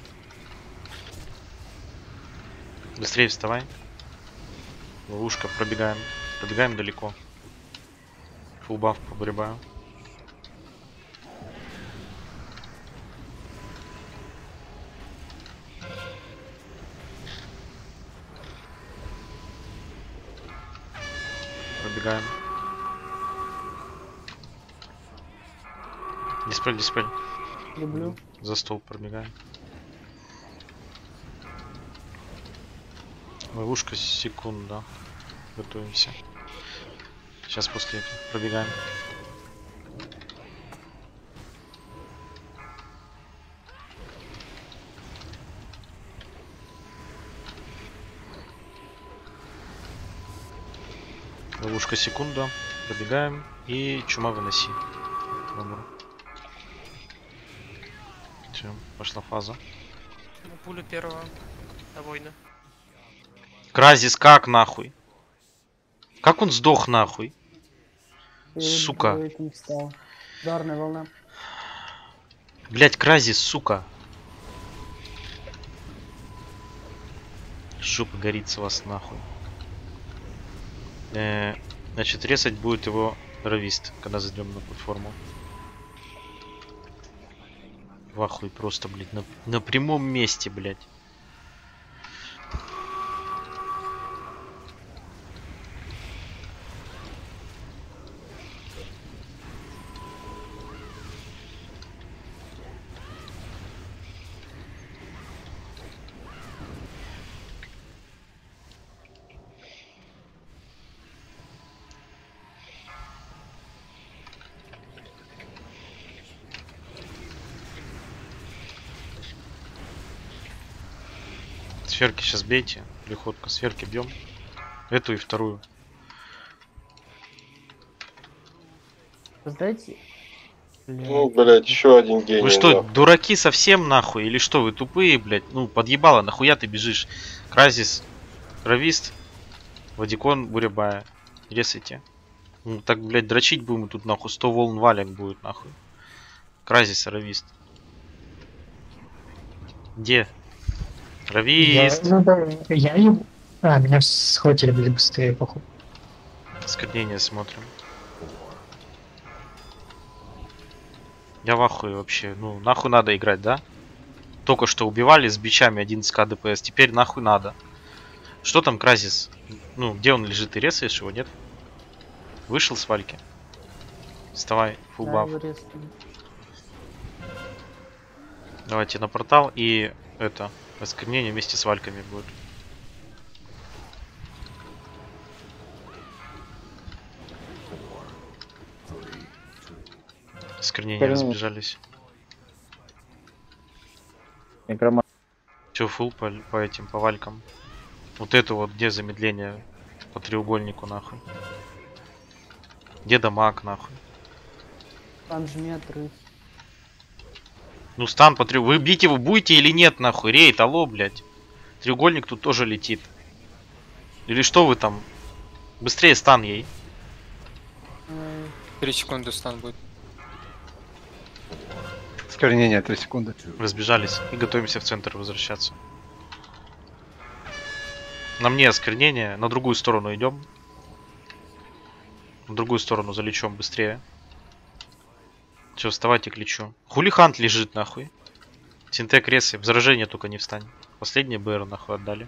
Быстрее вставай. Ловушка, пробегаем. Пробегаем далеко. Фулл баф погребаю. Пробегаем. Диспель, диспель. Люблю. За стол пробегаем. Ловушка секунда. Готовимся. Сейчас после этого пробегаем. Ловушка секунда. Пробегаем. И чума выноси. Все, пошла фаза. Ну, пуля первого. Война. Кразис как нахуй? Как он сдох нахуй? Сука. Этим встал. Ударная волна. Блять, Кразис, сука. Жопа горит с вас нахуй. Значит, резать будет его ровист, когда зайдем на платформу. В ахуй просто, блядь, на прямом месте, блядь. Сферки сейчас бейте. Приходка, сферки бьем. Эту и вторую. Сдайте. Ну, блядь, еще один гений. Вы что, да. дураки совсем нахуй? Или что, вы тупые, блядь? Ну, подъебало, нахуя ты бежишь? Кразис, ровист, Вадикон, Бурябая. Ресайте. Ну, так, блядь, дрочить будем тут, нахуй. 100 волн валик будет, нахуй. Кразис, ровист. Где? Ровист. Я ебу. А, меня схватили, блядь, быстрее, походу. Осквернение смотрим. Я в ахуе вообще. Ну, нахуй надо играть, да? Только что убивали с бичами 11к ДПС. Теперь нахуй надо. Что там Кразис? Ну, где он лежит? Ты резаешь его, нет? Вышел с вальки? Вставай, фулл баф. Давайте на портал и это. Осквернение вместе с вальками будет. Осквернения разбежались. Все, фул по этим, по валькам. Вот это вот, где замедление по треугольнику, нахуй. Где дамаг, нахуй. Там жми отрыв. Ну стан по треугольнику. Вы бить его будете или нет, нахуй? Рейд, алло, блядь. Треугольник тут тоже летит. Или что вы там? Быстрее стан ей. 3 секунды стан будет. Осквернение, 3 секунды. Разбежались и готовимся в центр возвращаться. На мне осквернение, на другую сторону идем. На другую сторону залечем быстрее. Все, вставайте к лечу. Хулихант лежит нахуй. Синтек ресы, в заражение только не встань. Последний БР нахуй отдали.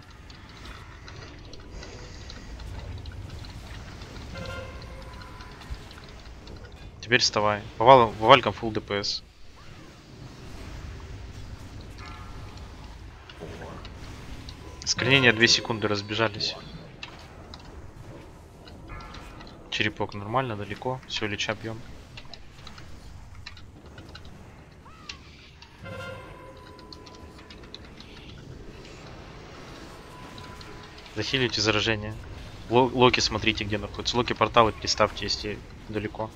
Теперь вставай. По валькам фулл ДПС. Осквернение 2 секунды, разбежались. Черепок нормально, далеко. Все, леча бьем. Захилите заражение. Локи смотрите, где находится. Локи порталы переставьте, если далеко.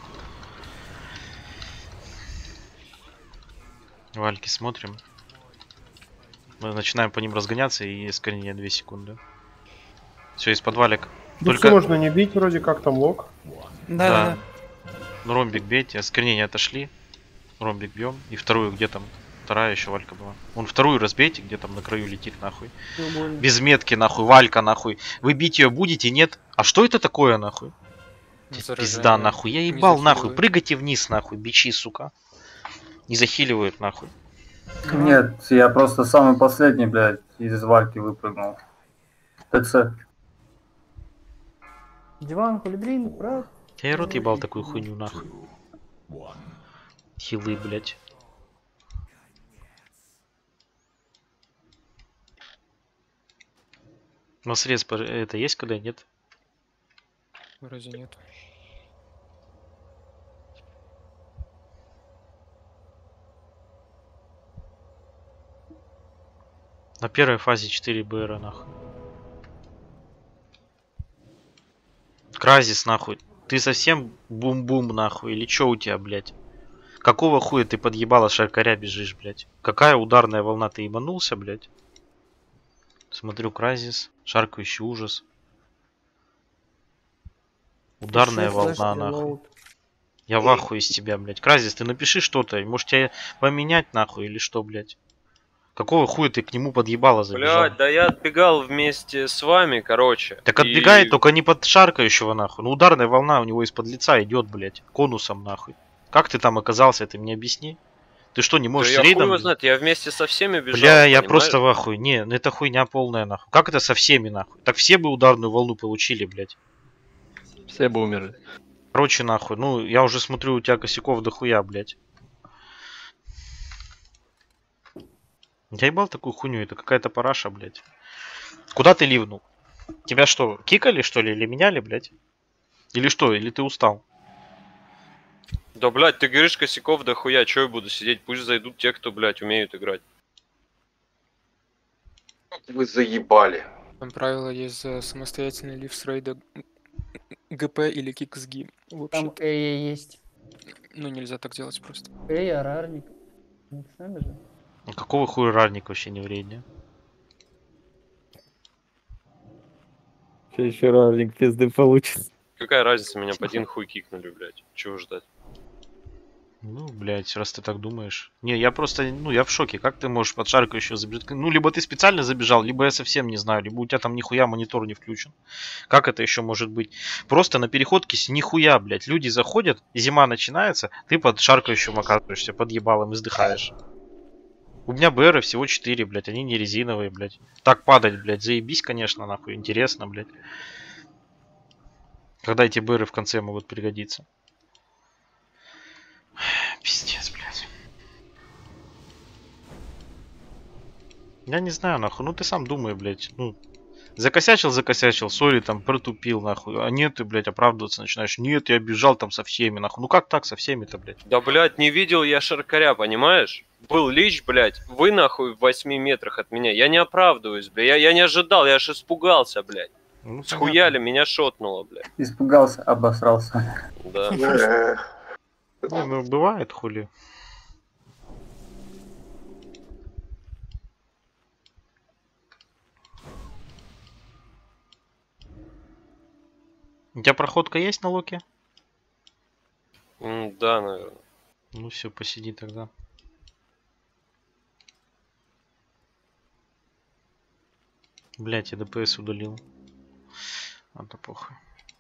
Вальки смотрим. Мы начинаем по ним разгоняться и осквернение 2 секунды. Все, из-под валик. Только можно не бить, вроде как там лог. Да. Ну, ромбик бейте, осквернение отошли. Ромбик бьем. И вторую, где там? Вторая еще валька была. Вон вторую разбейте, где там на краю летит, нахуй. Без метки, нахуй, валька, нахуй. Вы бить ее будете, нет? А что это такое, нахуй? Пизда, нахуй. Я ебал, нахуй. Прыгайте вниз, нахуй, бичи, сука. Не захиливают, нахуй. Нет, я просто самый последний, блядь, из вальки выпрыгнул. ТЦ. Диван, хулидрин, брат. Я рот ебал такую хуйню, нахуй. Хилы, блядь. У нас срез это есть когда нет? Вроде нет. На первой фазе 4 БР, нахуй. Кразис, нахуй. Ты совсем бум-бум, нахуй? Или чё у тебя, блядь? Какого хуя ты подъебала шаркаря бежишь, блядь? Какая ударная волна? Ты ебанулся, блядь? Смотрю Кразис. Шаркающий ужас. Ударная Еще волна, флешки, нахуй. лоуд. Я в ахуе из тебя, блядь. Кразис, ты напиши что-то. Может тебя поменять, нахуй, или что, блядь? Какого хуя ты к нему подъебало забежал? Блядь, да я отбегал вместе с вами, короче. Так отбегай, только не под шаркающего, нахуй. Ну ударная волна у него из-под лица идет, блядь. Конусом, нахуй. Как ты там оказался, ты мне объясни. Ты что, не можешь Да с я рейдом? хуй его знает, я вместе со всеми бежал. Бля, я понимаешь? просто в ахуе. Не, ну это хуйня полная, нахуй. Как это со всеми, нахуй? Так все бы ударную волну получили, блядь. Все бы умерли. Короче, нахуй. Ну, я уже смотрю, у тебя косяков дохуя, блядь. Я ебал такую хуйню, это какая-то параша, блядь. Куда ты ливнул? Тебя что, кикали, что ли, или меняли, блядь? Или что, или ты устал? Да, блядь, ты говоришь косяков дохуя, чё я буду сидеть? Пусть зайдут те, кто, блядь, умеют играть. Вы заебали. Там правило есть за самостоятельный лив с рейда ГП или кик с ГИ. Там Кэя есть. Ну, нельзя так делать просто. Кэя, рарник. Ну, сами же. Какого хуя рарник вообще не в рейде? Сейчас еще рарник пизды получится. Какая разница, меня по один хуй кикнули, блядь. Чего ждать? Ну, блядь, раз ты так думаешь. Не, я просто, ну, я в шоке. Как ты можешь под шаркающего забежать? Ну, либо ты специально забежал, либо я совсем не знаю, либо у тебя там нихуя монитор не включен. Как это еще может быть? Просто на переходке с нихуя, блядь. Люди заходят, зима начинается, ты под шаркающим оказываешься, под ебалом, издыхаешь. У меня БРы всего 4, блядь, они не резиновые, блядь. Так падать, блядь, заебись, конечно, нахуй, интересно, блядь. Когда эти БРы в конце могут пригодиться. Пиздец, блядь. Я не знаю, нахуй, ну ты сам думай, блядь, ну... Закосячил, сори, там, протупил, нахуй. А нет, ты, блядь, оправдываться начинаешь. Нет, я бежал там со всеми, нахуй. Ну как так со всеми-то, блядь? Да, блядь, не видел я шаркаря, понимаешь? Был лич, блядь, вы, нахуй, в 8 метрах от меня. Я не оправдываюсь, блядь. Я не ожидал, я аж испугался, блядь. Ну, схуяли, меня шотнуло, блядь. Испугался, обосрался. Да. Не, ну бывает, хули. У тебя проходка есть на локе? Да, наверное. Ну все, посиди тогда. Блять, я ДПС удалил. А то похуй.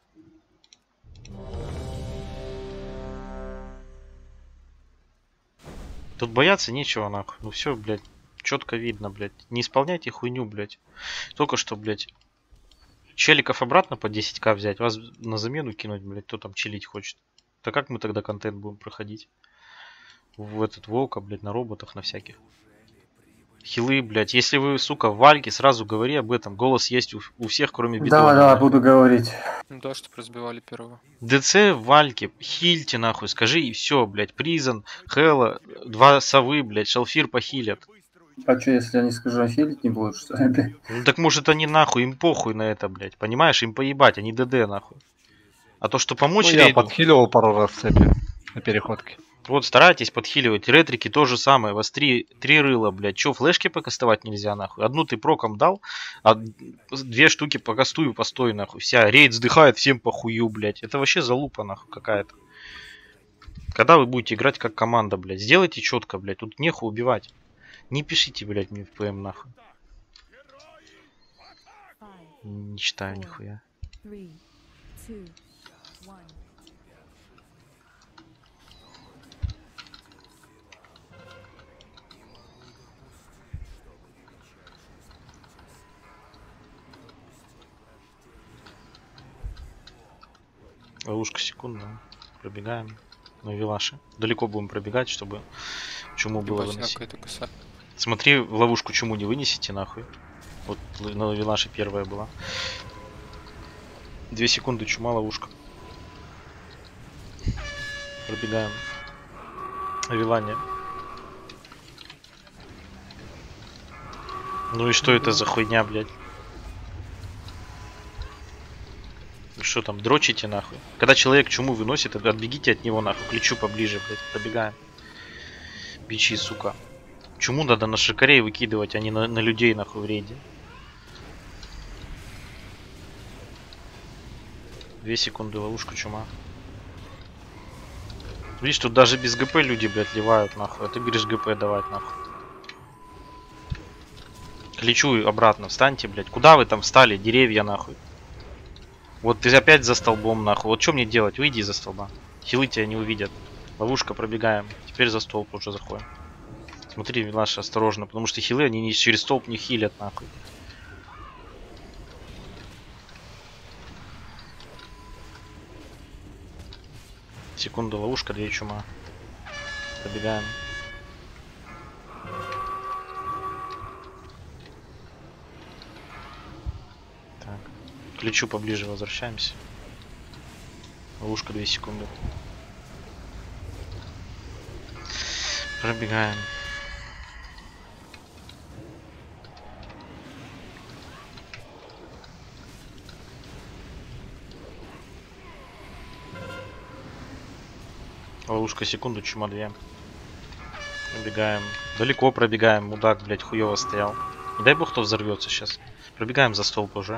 Тут бояться нечего, нахуй. Ну все, блядь, четко видно, блядь. Не исполняйте хуйню, блядь. Только что, блядь, челиков обратно по 10к взять, вас на замену кинуть, блядь, кто там чилить хочет. Да как мы тогда контент будем проходить? В этот волка, блядь, на роботах, на всяких. Хилы, блядь. Если вы, сука, в вальке, сразу говори об этом. Голос есть у всех, кроме бидона. Да, буду говорить. Ну да, чтоб разбивали первого. ДЦ в вальке, хильте нахуй, скажи и все, блядь. Призон, Хэлла, 2 совы, блядь, Шалфир похилят. А что, если я не скажу, хилить не будут, что ли? Ну так может они нахуй, им похуй на это, блядь. Понимаешь, им поебать, они ДД нахуй. А то, что помочь Ну, я рейду... подхиливал пару раз цепи на переходке. Вот, старайтесь подхиливать. Ретрики то же самое. Вас три рыла, блядь. Че, флешки покастовать нельзя, нахуй? Одну ты проком дал, а 2 штуки покастую, постой, нахуй. Вся рейд вздыхает, всем похую, блядь. Это вообще залупа, нахуй, какая-то. Когда вы будете играть как команда, блядь? Сделайте четко, блядь. Тут нехуй убивать. Не пишите, блядь, мне в ПМ, нахуй. Не читаю нихуя. Ловушка секунда. Пробегаем. На вилаше. Далеко будем пробегать, чтобы чуму было выносить. Смотри, в ловушку чуму не вынесите, нахуй. Вот на вилаше первая была. 2 секунды, чума, ловушка. Пробегаем. Вилание. Ну и что это за хуйня, блядь? Что там, дрочите нахуй? Когда человек чуму выносит, отбегите от него нахуй. К лечу поближе, блядь. Пробегаем. Бичи, сука. Чуму надо на шикарей выкидывать, а не на людей нахуй в рейде. 2 секунды, ловушка, чума. Видишь, тут даже без ГП люди, блядь, ливают, нахуй. А ты говоришь ГП давать, нахуй. Лечу обратно, встаньте, блядь. Куда вы там встали? Деревья, нахуй. Вот ты опять за столбом, нахуй. Вот что мне делать? Выйди из-за столба. Хилы тебя не увидят. Ловушка, пробегаем. Теперь за столб уже заходим. Смотри, Милаша, осторожно, потому что хилы, они через столб не хилят, нахуй. Секунду, ловушка, 2 чума. Пробегаем. Так. К ключу поближе возвращаемся. Ловушка, 2 секунды. Пробегаем. Ловушка, секунду, чума 2. Пробегаем. Далеко пробегаем. Мудак, блядь, хуёво стоял. Не дай бог, кто взорвется сейчас. Пробегаем за столб уже.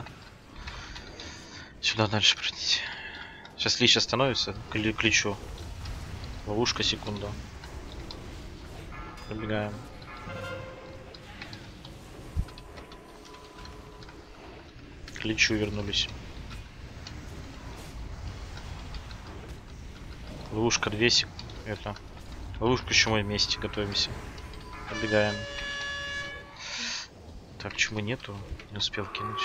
Сюда дальше пройдите. Сейчас Лич остановится. К ключу. Ловушка, секунду. Пробегаем. К Личу вернулись. Ловушка 2 секунды. Это. Ловушку чумой вместе готовимся. Пробегаем. Так, чумы нету. Не успел кинуть.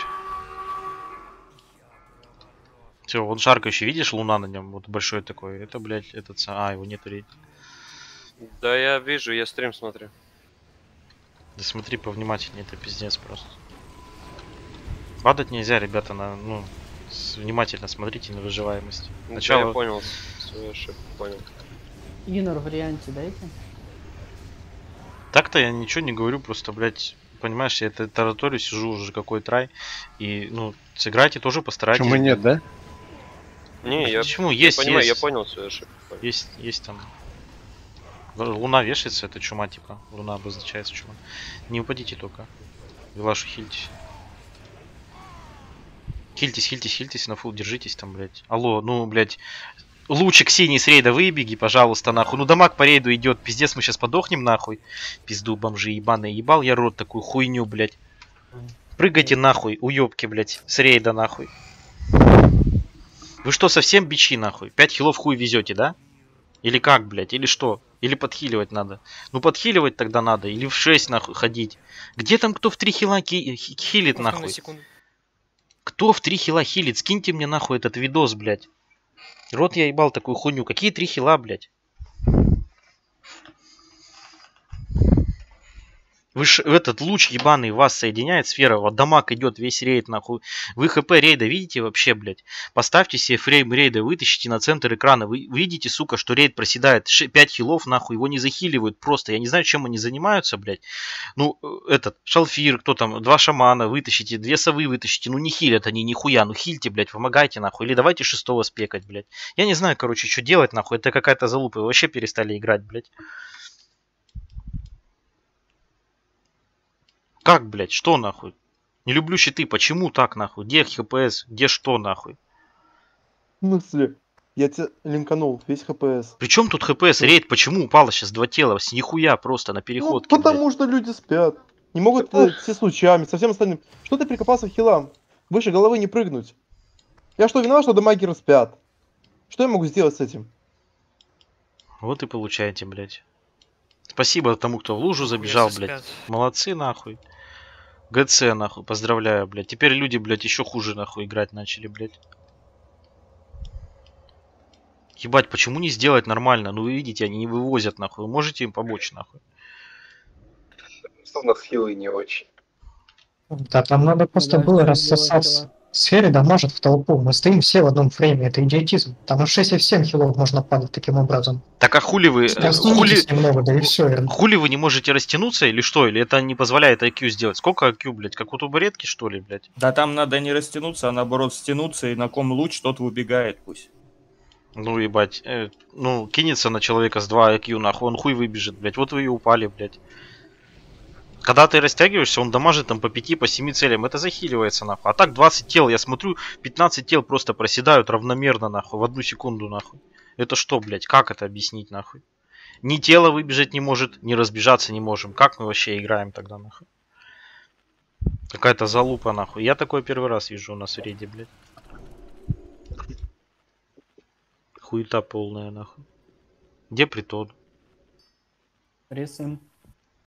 Все, вот жарко еще, видишь, луна на нем, вот большой такой. Это, блядь, этот... А, его нету рейд. Да я вижу, я стрим смотрю. Да смотри повнимательнее, это пиздец просто. Падать нельзя, ребята, на, ну, внимательно смотрите на выживаемость. Сначала... Я понял свою ошибку, понял. Инор варианте дайте. Так-то я ничего не говорю, просто, блядь, понимаешь, я это тараторию сижу уже какой трай. И, ну, сыграйте тоже, постарайтесь. Почему нет, да? Не, я, почему? Есть, я понимаю, есть. я понял свою ошибку. Есть там. Луна вешается, это чума, типа. Луна обозначается чума. Не упадите только. Вилашу хильтесь. Хильтесь на фул, держитесь там, блядь. Алло, ну, блядь. Лучик синий с рейда выбеги, пожалуйста, нахуй. Ну, дамаг по рейду идет. Пиздец, мы сейчас подохнем, нахуй. Пизду, бомжи ебаные. Ебал я рот такую хуйню, блядь. Прыгайте нахуй, уёбки, блядь. С рейда, нахуй. Вы что, совсем бичи, нахуй? 5 хилов хуй везете, да? Или как, блядь? Или что? Или подхиливать надо? Ну, подхиливать тогда надо. Или в 6, нахуй, ходить. Где там кто в 3 хила хилит, нахуй? Кто в 3 хила хилит? Скиньте мне, нахуй, этот видос, блядь. Рот я ебал такую хуйню. Какие 3 хила, блядь? Вы ж этот луч ебаный вас соединяет, сфера, вот дамаг идет весь рейд, нахуй. Вы хп рейда видите вообще, блядь? Поставьте себе фрейм рейда, вытащите на центр экрана. Вы видите, сука, что рейд проседает 5 хилов, нахуй, его не захиливают просто. Я не знаю, чем они занимаются, блядь. Ну, этот, шалфир, кто там, 2 шамана вытащите, 2 совы вытащите. Ну, не хилят они нихуя, ну хильте, блядь, помогайте, нахуй. Или давайте 6-го спекать, блядь. Я не знаю, короче, что делать, нахуй. Это какая-то залупа, вы вообще перестали играть, блядь. Как, блядь, что нахуй? Не люблю щиты, почему так нахуй? Где ХПС, где что нахуй? В смысле? Я тебя линканул, весь ХПС. Причем тут ХПС? Рейд почему упало сейчас 2 тела? С нихуя просто на переходке. Ну, потому что люди спят. Не могут все с лучами, со всем остальным. Что ты прикопался к хилам? Выше головы не прыгнуть. Я что, виноват, что дамагеры спят? Что я могу сделать с этим? Вот и получаете, блядь. Спасибо тому, кто в лужу забежал, блядь. Молодцы, нахуй. ГЦ, нахуй, поздравляю, блядь. Теперь люди, блядь, еще хуже, нахуй, играть начали, блядь. Ебать, почему не сделать нормально? Ну, вы видите, они не вывозят, нахуй. Вы можете им помочь, нахуй? Что у нас хилы не очень. Да, там надо просто было рассосать сферы, дамажат в толпу. Мы стоим все в одном фрейме, это идиотизм. Там 6 и 7 хилов можно падать таким образом. Так а хули вы... Немного, да и все. Хули вы не можете растянуться или что? Или это не позволяет IQ сделать? Сколько IQ, блядь? Как у тубаретки, что ли, блядь? Да там надо не растянуться, а наоборот стянуться, и на ком луч, тот выбегает пусть. Ну, ебать. Ну, кинется на человека с 2 IQ, нахуй, он хуй выбежит, блядь. Вот вы и упали, блядь. Когда ты растягиваешься, он дамажит там по 5, по 7 целям. Это захиливается нахуй. А так 20 тел, я смотрю, 15 тел просто проседают равномерно нахуй, в 1 секунду нахуй. Это что, блядь, как это объяснить нахуй? Ни тело выбежать не может, ни разбежаться не можем. Как мы вообще играем тогда нахуй? Какая-то залупа нахуй. Я такое первый раз вижу у нас в рейде, блядь. Хуета полная нахуй. Где притон? Рисуем.